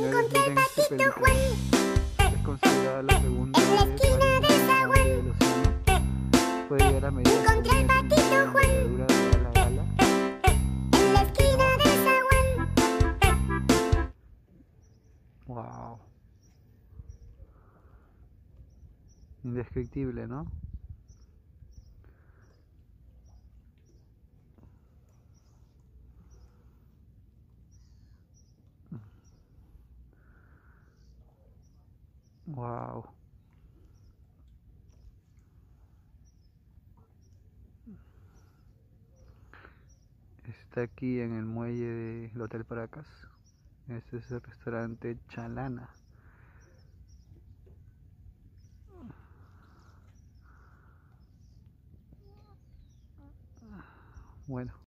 señores, Encontré al miren qué patito película. Juan Es considerada la segunda en la vez esquina más del impresionante zaguán. del océano. Puede llegar a medir hasta un Encontré al metro y patito medio de Juan envergadura de ala a ala. en la Dicen que esquina no. del zaguán. Wow. Indescriptible, ¿no? Wow. Está aquí en el muelle del Hotel Paracas. Este es el restaurante Chalana. Bueno.